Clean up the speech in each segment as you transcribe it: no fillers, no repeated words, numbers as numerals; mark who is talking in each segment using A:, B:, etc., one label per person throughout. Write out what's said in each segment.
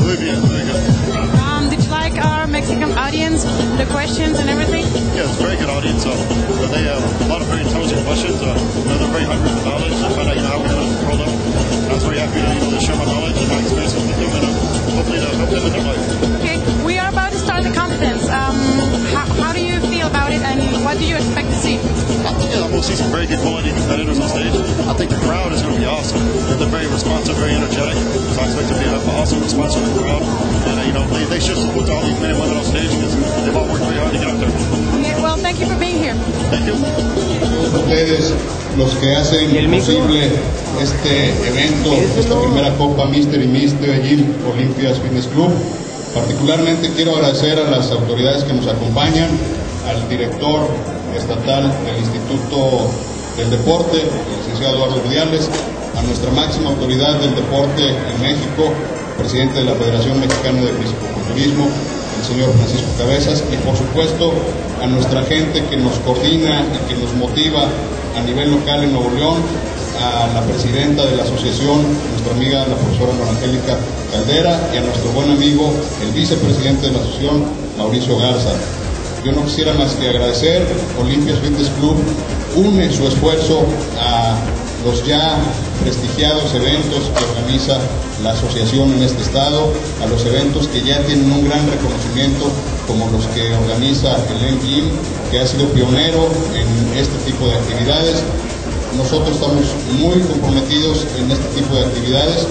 A: Muy bien, very good.
B: Did you like our Mexican audience, the questions and everything?
A: Yeah, it's a very good audience. They have a lot of very intelligent questions. They're very hungry for knowledge. I find out, how we're going to control them. I was very happy to share my knowledge and my experiences with them, and hopefully to help them in their life.
B: Okay, we are about to start the competence. How do you feel about it, and what do you expect to see?
A: We'll see some very good quality competitors on stage. I think the crowd is going to be awesome. They're very responsive, very energetic. So I expect to be an awesome response from the crowd. And they should support all these men and women on stage because they've all worked very hard to get up there.
B: Okay, well, thank you for being here.
A: Thank you.
C: Ustedes, los que hacen posible este evento, esta primera Copa Mr. y Miss Tebellín Olympias Fitness Club. Particularmente quiero agradecer a las autoridades que nos acompañan, al director estatal del Instituto del Deporte, el licenciado Eduardo Urdiales, a nuestra máxima autoridad del deporte en México, presidente de la Federación Mexicana de Fisicoculturismo, el señor Francisco Cabezas, y por supuesto a nuestra gente que nos coordina y que nos motiva a nivel local en Nuevo León, a la presidenta de la asociación, nuestra amiga la profesora Nora Angélica Caldera, y a nuestro buen amigo, el vicepresidente de la asociación, Mauricio Garza. Yo no quisiera más que agradecer. Olympias Fitness Club une su esfuerzo a los ya prestigiados eventos que organiza la asociación en este estado, a los eventos que ya tienen un gran reconocimiento, como los que organiza el NGIM, que ha sido pionero en este tipo de actividades. Nosotros estamos muy comprometidos en este tipo de actividades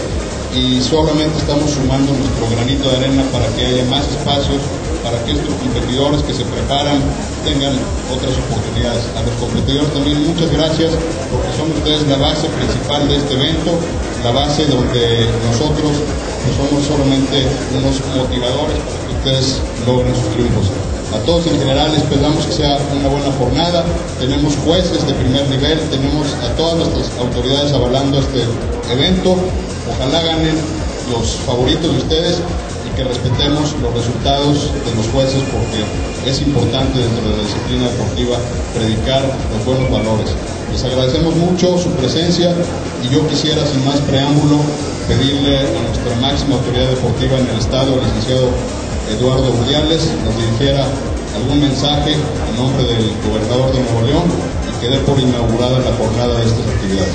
C: y solamente estamos sumando nuestro granito de arena para que haya más espacios, para que estos competidores que se preparan tengan otras oportunidades. A los competidores también muchas gracias, porque son ustedes la base principal de este evento, la base donde nosotros somos solamente unos motivadores para que ustedes logren sus triunfos. A todos en general esperamos que sea una buena jornada. Tenemos jueces de primer nivel, tenemos a todas nuestras autoridades avalando este evento. Ojalá ganen los favoritos de ustedes y que respetemos los resultados de los jueces, porque es importante dentro de la disciplina deportiva predicar los buenos valores. Les agradecemos mucho su presencia y yo quisiera, sin más preámbulo, pedirle a nuestra máxima autoridad deportiva en el estado, el licenciado Eduardo Urdiales, nos dirigiera algún mensaje en nombre del gobernador de Nuevo León y que dé por inaugurada la jornada de estas actividades.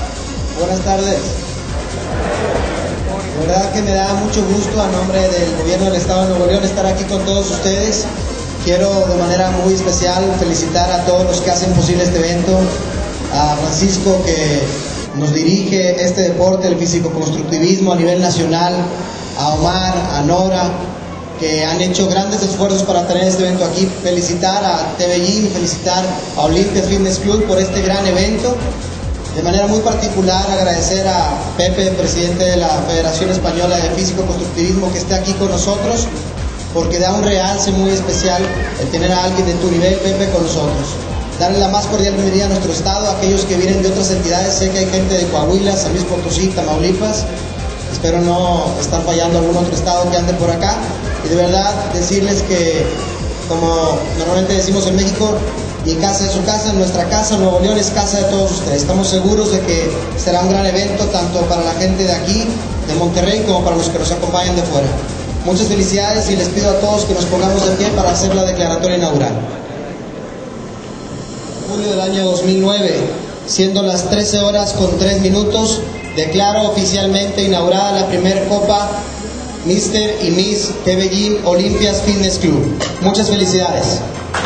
D: Buenas tardes. La verdad que me da mucho gusto a nombre del gobierno del estado de Nuevo León estar aquí con todos ustedes. Quiero de manera muy especial felicitar a todos los que hacen posible este evento, a Francisco que nos dirige este deporte, el fisicoconstructivismo a nivel nacional, a Omar, a Nora, que han hecho grandes esfuerzos para tener este evento aquí. Felicitar a Tebellín, felicitar a Olympias Fitness Club por este gran evento. De manera muy particular agradecer a Pepe, presidente de la Federación Española de Físico-Constructivismo, que esté aquí con nosotros, porque da un realce muy especial el tener a alguien de tu nivel, Pepe, con nosotros. Darle la más cordial bienvenida a nuestro estado, a aquellos que vienen de otras entidades. Sé que hay gente de Coahuila, San Luis Potosí, Tamaulipas. Espero no estar fallando algún otro estado que ande por acá. Y de verdad decirles que, como normalmente decimos en México, mi casa es su casa, nuestra casa, Nuevo León es casa de todos ustedes. Estamos seguros de que será un gran evento tanto para la gente de aquí, de Monterrey, como para los que nos acompañan de fuera. Muchas felicidades y les pido a todos que nos pongamos de pie para hacer la declaratoria inaugural. Julio del año 2009, siendo las 13 horas con 3 minutos, declaro oficialmente inaugurada la primera Copa Mr. y Miss Tebellín Olympias Fitness Club. Muchas felicidades.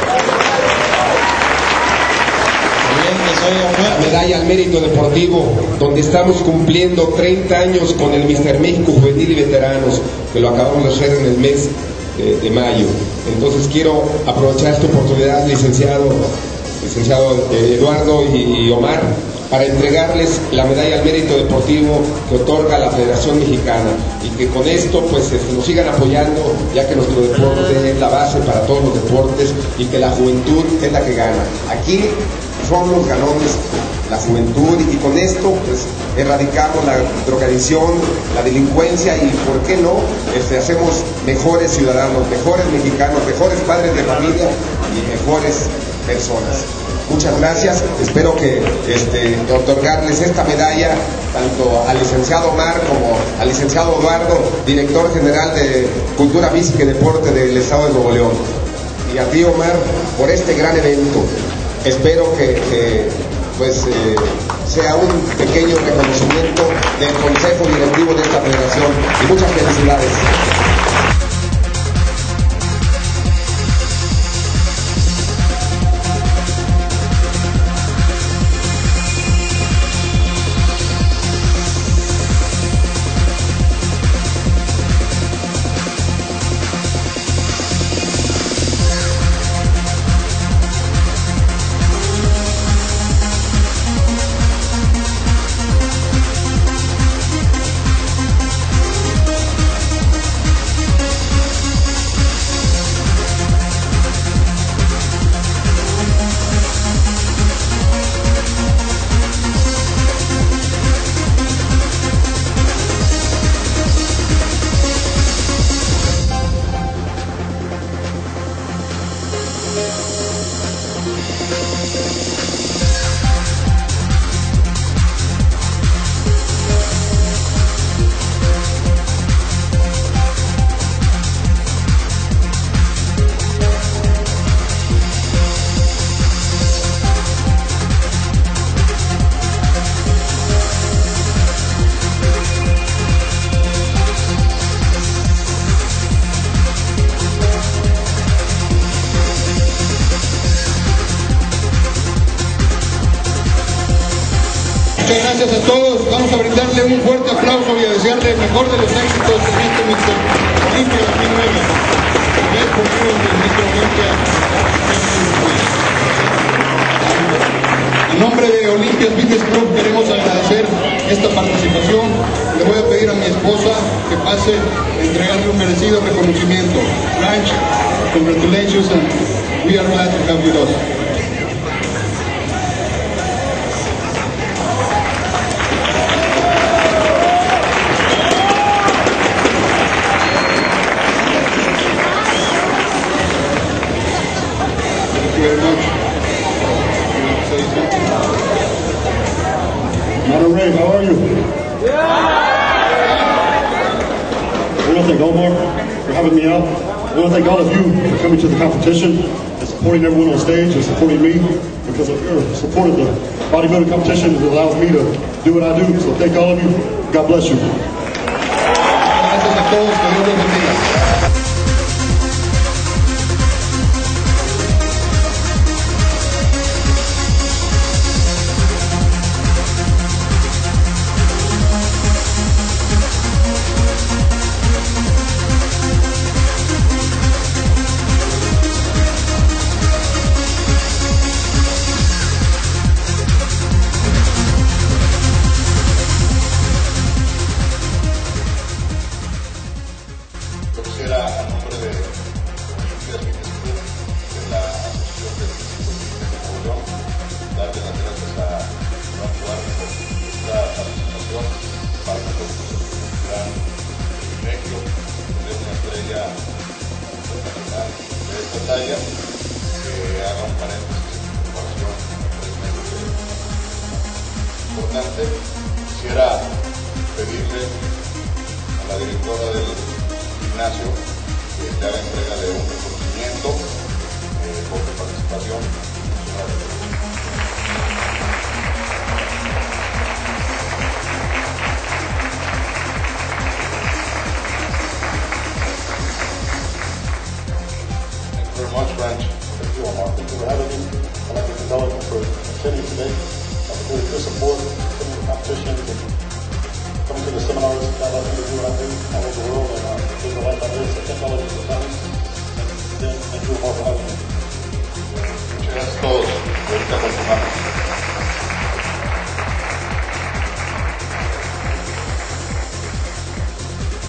E: La medalla al mérito deportivo, donde estamos cumpliendo 30 años con el Mr. México Juvenil y Veteranos, que lo acabamos de hacer en el mes de mayo. Entonces quiero aprovechar esta oportunidad, licenciado Eduardo y Omar, para entregarles la medalla al mérito deportivo que otorga la Federación Mexicana, y que con esto pues nos sigan apoyando, ya que nuestro deporte es la base para todos los deportes y que la juventud es la que gana. Aquí son los ganones, la juventud, y con esto pues erradicamos la drogadicción, la delincuencia y, ¿por qué no?, hacemos mejores ciudadanos, mejores mexicanos, mejores padres de familia y mejores personas. Muchas gracias. Espero que otorgarles esta medalla tanto al licenciado Omar como al licenciado Eduardo, director general de Cultura Física y Deporte del Estado de Nuevo León, y a ti, Omar, por este gran evento. Espero que sea un pequeño reconocimiento del Consejo Directivo de esta federación, y muchas felicidades.
C: Muchas gracias a todos. Vamos a brindarle un fuerte aplauso y a desearle el mejor de los éxitos en este Mister Olympia 2009. Primer concurso del Mister Olympia. En nombre de Olympia Fitness Club queremos agradecer esta participación. Le voy a pedir a mi esposa que pase a entregarle un merecido reconocimiento. Ranch, congratulations, and we are glad to have you with us. Very much.
A: Monterey, how are you? Yeah! I want to thank Omar for having me out. I want to thank all of you for coming to the competition and supporting everyone on stage and supporting me, because of your support of the bodybuilding competition that allows me to do what I do. So thank all of you. God bless you.
C: Gracias a todos, que Dios los bendiga.
A: Quisiera, a nombre de Olympia Fitness Club, de la Asociación de Físico de Nuevo León, darle las gracias a Juan Duarte por esta participación. Para nosotros es un gran privilegio tener una estrella internacional de esta talla que haga un paréntesis en comparación a 3 meses de importante. Quisiera pedirle a la directora del gimnasio que le haga entrega de un reconocimiento por su participación. Thank you very much, Ranch. Thank you, Omar. Thank you for having me. I'd like to thank all of you for attending today. I really good support in the competition.